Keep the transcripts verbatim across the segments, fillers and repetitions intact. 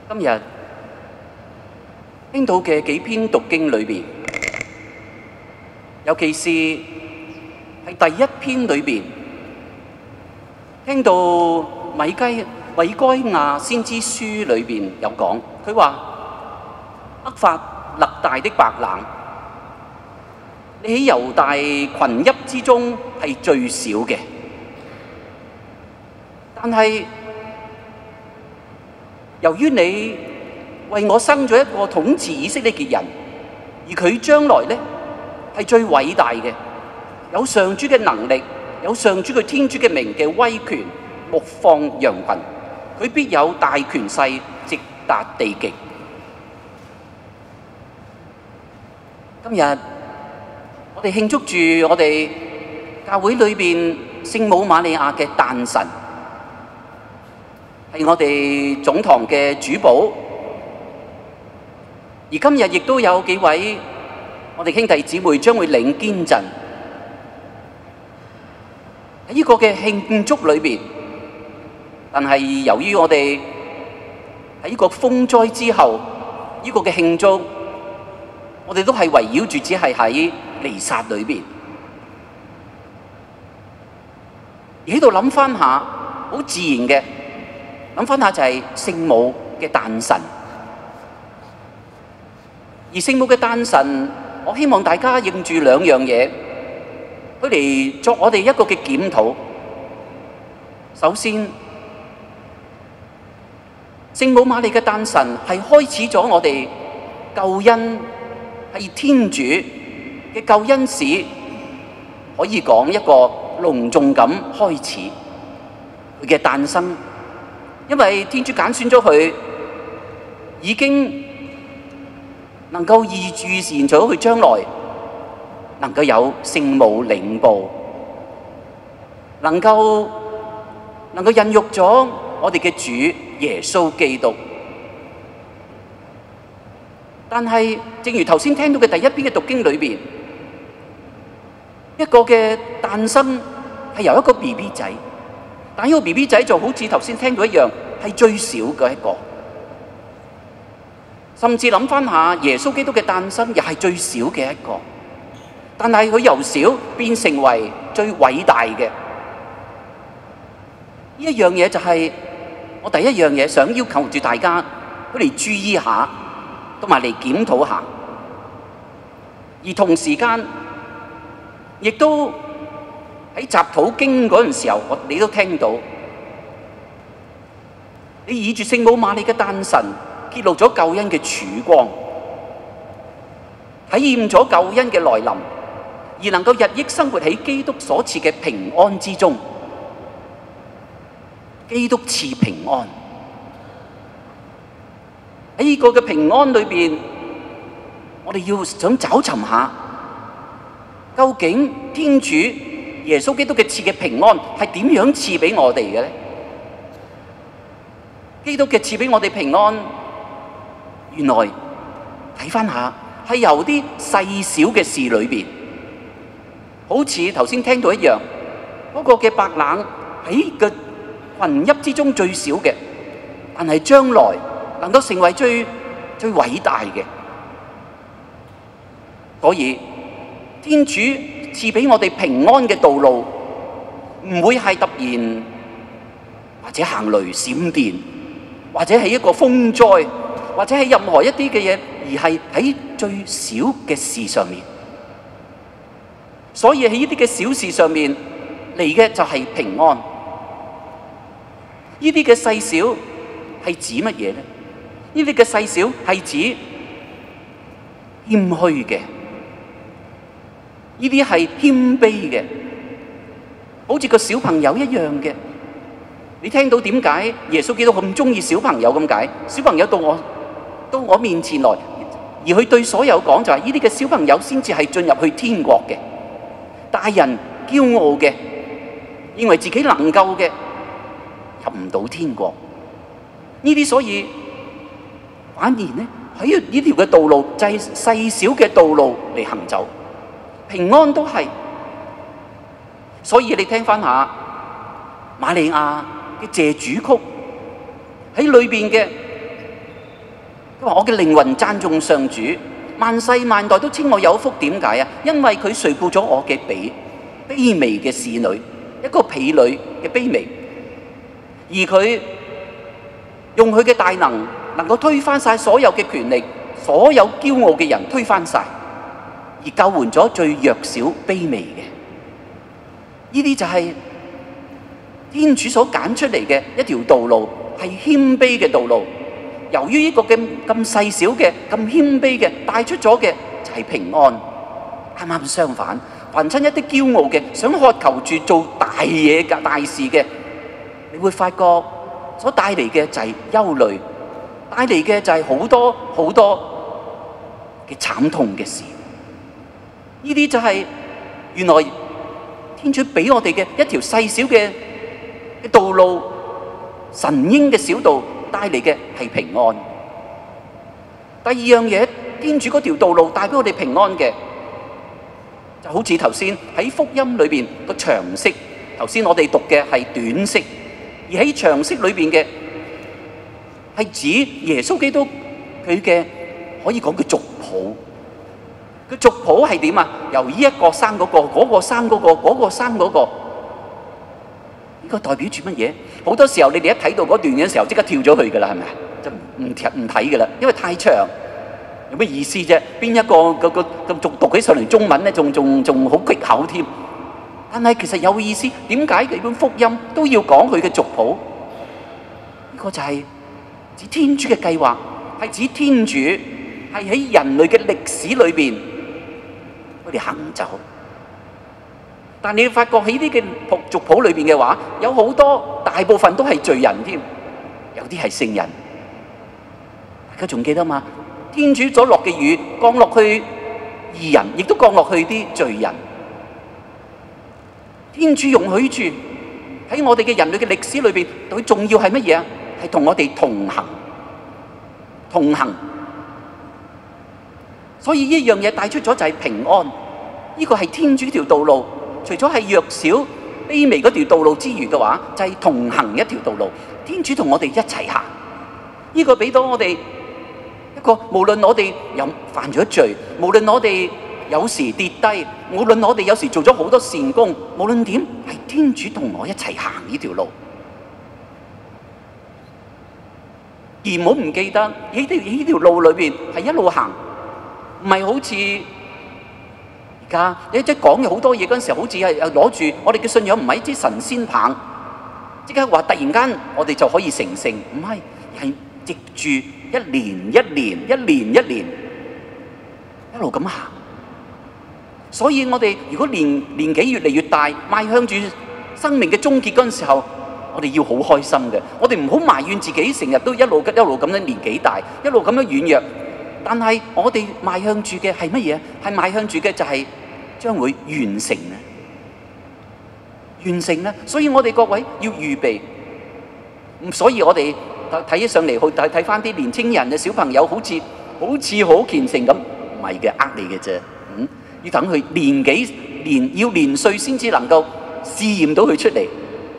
今日聽到嘅幾篇讀經裏邊，尤其是係第一篇裏邊，聽到米基米該亞先知書裏邊有講，佢話厄法勒大的白冷，你喺猶大群邑之中係最少嘅，但係由於你為我生咗一個統治以色列嘅人，而佢將來呢係最偉大嘅，有上主嘅能力，有上主佢天主嘅名嘅威權，牧放羊群，佢必有大權勢，直達地極。今日我哋慶祝住我哋教會裏邊聖母瑪利亞嘅誕辰，係我哋總堂嘅主保，而今日亦都有幾位我哋兄弟姊妹將會領堅振喺呢個嘅慶祝裏邊。但係由於我哋喺呢個風災之後，呢個嘅慶祝，我哋都係圍繞住只係喺彌撒裏邊，而喺度諗翻下，好自然嘅諗翻下就係聖母嘅誕辰。而聖母嘅誕辰，我希望大家認住兩樣嘢，佢嚟作我哋一個嘅檢討。首先，聖母瑪利嘅誕辰係開始咗我哋救恩，係天主嘅救恩史，可以講一個隆重咁開始佢嘅誕生，因為天主揀選咗佢，已經能夠預預善咗佢將來能夠有聖母領報，能夠能夠孕育咗我哋嘅主耶穌基督。但係正如頭先聽到嘅第一篇嘅讀經裏邊，一個嘅誕生係由一個 B B 仔，但呢個 B B 仔就好似頭先聽到一樣，係最少嘅一個。甚至諗翻下耶穌基督嘅誕生，又係最少嘅一個。但係佢由少變成為最偉大嘅，呢一樣嘢就係我第一樣嘢想要求住大家佢嚟注意下，同埋嚟檢討下。而同時間，亦都喺集禱經嗰陣時候，我你都聽到，你以住聖母瑪利嘅誕辰，揭露咗救恩嘅曙光，體驗咗救恩嘅來臨，而能夠日益生活喺基督所賜嘅平安之中。基督賜平安，喺呢個嘅平安裏邊，我哋要想找尋下，究竟天主耶穌基督嘅賜嘅平安係點樣賜俾我哋嘅咧？基督嘅賜俾我哋平安，原來睇翻下係由啲細小嘅事裏邊，好似頭先聽到一樣，嗰個嘅白冷喺個群邑之中最少嘅，但係將來能夠成為最最偉大嘅。所以天主賜俾我哋平安嘅道路，唔會係突然或者行雷閃電，或者係一個風災，或者係任何一啲嘅嘢，而係喺最小嘅事上面。所以喺呢啲嘅小事上面嚟嘅就係平安。呢啲嘅細小係指乜嘢咧？呢啲嘅細小係指謙虛嘅，呢啲係謙卑嘅，好似個小朋友一樣嘅。你聽到點解耶穌基督咁中意小朋友咁解？小朋友到我到我面前來，而佢對所有講就係呢啲嘅小朋友先至係進入去天國嘅。大人驕傲嘅，認為自己能夠嘅，入唔到天國。呢啲所以反而呢喺呢條嘅道路就係細小嘅道路嚟行走，平安都係。所以你聽翻下瑪利亞嘅謝主曲喺裏邊嘅佢話我嘅靈魂讚頌上主，萬世萬代都稱我有福。點解啊？因為佢垂顧咗我嘅卑卑微嘅侍女，一個婢女嘅卑微，而佢用佢嘅大能，能夠推翻晒所有嘅權力，所有驕傲嘅人推翻晒，而救援咗最弱小卑微嘅。呢啲就係天主所揀出嚟嘅一條道路，係謙卑嘅道路。由於呢個咁咁細小嘅、咁謙卑嘅帶出咗嘅就係平安。啱啱相反，凡親一啲驕傲嘅，想渴求住做大嘢嘅、大事嘅，你會發覺所帶嚟嘅就係憂慮，帶嚟嘅就係好多好多嘅慘痛嘅事。呢啲就係原來天主俾我哋嘅一條細小嘅嘅道路，神嬰嘅小道帶嚟嘅係平安。第二樣嘢，天主嗰條道路帶俾我哋平安嘅，就好似頭先喺福音裏邊個長式，頭先我哋讀嘅係短式，而喺長式裏邊嘅係指耶穌基督佢嘅可以講佢族譜。佢族譜係點啊？由呢一個生嗰個，嗰個生嗰個，嗰個生嗰個，呢個代表住乜嘢？好多時候你哋一睇到嗰段嘅時候，即刻跳咗去噶啦，係咪啊？就唔唔唔睇噶啦，因為太長，有咩意思啫？邊一個個個咁讀讀起上嚟中文咧，仲仲仲好棘口添。但係其實有意思，點解幾本福音都要講佢嘅族譜？呢個就係指天主嘅計劃，係指天主係喺人類嘅歷史裏邊，我哋行走。但你發覺喺呢啲嘅族譜裏邊嘅話，有好多大部分都係罪人添，有啲係聖人。大家仲記得嘛？天主所落嘅雨降落去義人，亦都降落去啲罪人。天主容許住喺我哋嘅人類嘅歷史裏邊，佢重要係乜嘢啊？係同我哋同行，同行。所以呢樣嘢帶出咗就係平安，呢個係天主條道路。除咗係弱小卑微嗰條道路之餘嘅話，就係同行一條道路。天主同我哋一齊行，呢個俾到我哋一個，無論我哋有犯咗罪，無論我哋有時跌低，無論我哋有時做咗好多善功，無論點，係天主同我一齊行呢條路。而唔好唔記得喺條喺條路裏邊係一路行，唔係好似而家你即係講嘅好多嘢嗰陣時候，好似係攞住我哋嘅信仰，唔係一支神仙棒，即刻話突然間我哋就可以成聖，唔係，係藉住一年一年一年一年一路咁行。所以我哋如果年年紀越嚟越大，邁向住生命嘅終結嗰陣時候，我哋要好開心嘅。我哋唔好埋怨自己，成日都一路一路咁樣年紀大，一路咁樣軟弱。但係我哋邁向住嘅係乜嘢？係邁向住嘅就係將會完成咧，完成咧。所以我哋各位要預備。咁所以我哋睇起上嚟，去睇睇翻啲年青人嘅小朋友，好似好似好虔誠咁，唔係嘅，呃你嘅啫。嗯，要等佢年幾年要年歲先至能夠試驗到佢出嚟。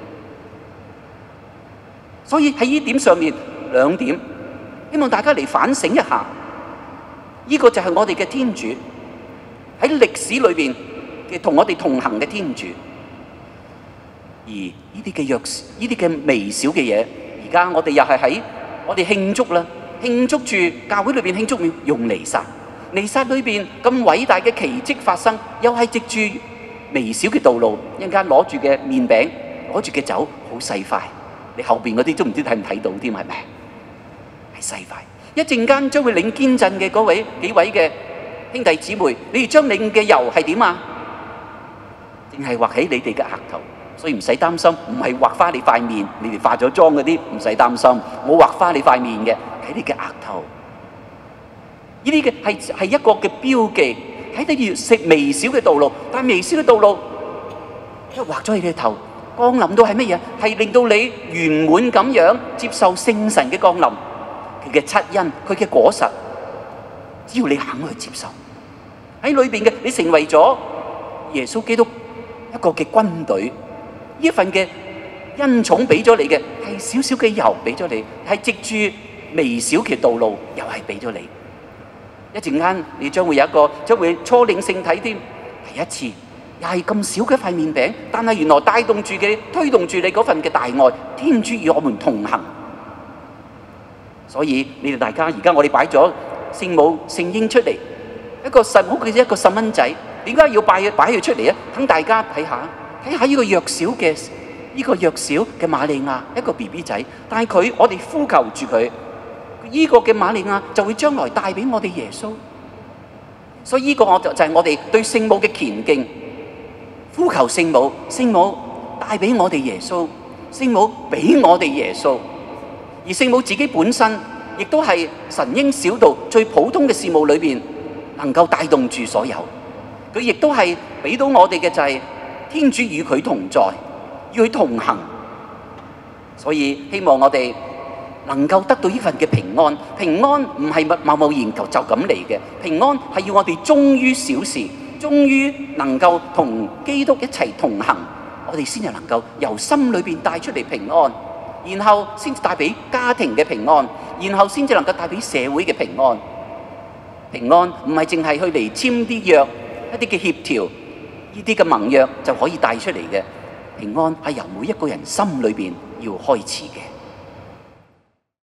所以喺呢點上面兩點，希望大家嚟反省一下。呢個就係我哋嘅天主喺歷史裏邊嘅同我哋同行嘅天主。而呢啲嘅弱，呢啲嘅微小嘅嘢，而家我哋又係喺我哋慶祝啦，慶祝住教會裏邊慶祝用彌撒，彌撒裏邊咁偉大嘅奇蹟發生，又係藉住微小嘅道路，一陣間攞住嘅麵餅，攞住嘅酒，好細塊。你後邊嗰啲都唔知睇唔睇到添，係咪？係細塊。一陣間將會領堅振嘅嗰位幾位嘅兄弟姊妹，你哋將領嘅油係點啊？淨係畫喺你哋嘅額頭，所以唔使擔心，唔係畫花你塊面。你哋化咗妝嗰啲唔使擔心，冇畫花你塊面嘅，喺你嘅額頭。呢啲嘅係係一個嘅標記，喺你要食微小嘅道路，但係微小嘅道路一畫咗你嘅頭，降臨到係乜嘢？係令到你圓滿咁樣接受聖神嘅降臨。佢嘅七恩，佢嘅果實，只要你肯去接受，喺裏邊嘅你成為咗耶穌基督一個嘅軍隊，呢一份嘅恩寵俾咗你嘅係少少嘅油俾咗你，係藉住微小嘅道路，又係俾咗你。一陣間你將會有一個將會初領聖體添，第一次又係咁少嘅一塊麵餅，但係原來帶動住嘅推動住你嗰份嘅大愛，天主與我們同行。所以你哋大家而家我哋擺咗聖母聖嬰出嚟，一個細好似一個細蚊仔，點解要擺擺佢出嚟啊？等大家睇下，睇下呢個弱小嘅呢個弱小嘅瑪利亞，一個 B B 仔，但係佢我哋呼求住佢，呢個嘅瑪利亞就會將來帶俾我哋耶穌。所以呢個我就就係我哋對聖母嘅虔敬，呼求聖母，聖母帶俾我哋耶穌，聖母俾我哋耶穌。而聖母自己本身亦都係神嬰小道最普通嘅事務裏邊能夠帶動住所有，佢亦都係俾到我哋嘅就係天主與佢同在，與佢同行。所以希望我哋能夠得到呢份嘅平安。平安唔係貿貿然就就咁嚟嘅，平安係要我哋忠於小事，終於能夠同基督一齊同行，我哋先至能夠由心裏邊帶出嚟平安，然後先至帶俾家庭嘅平安，然後先至能夠帶俾社會嘅平安。平安唔係淨係去嚟簽啲約，一啲嘅協調，呢啲嘅盟約就可以帶出嚟嘅。平安係由每一個人心裏邊要開始嘅。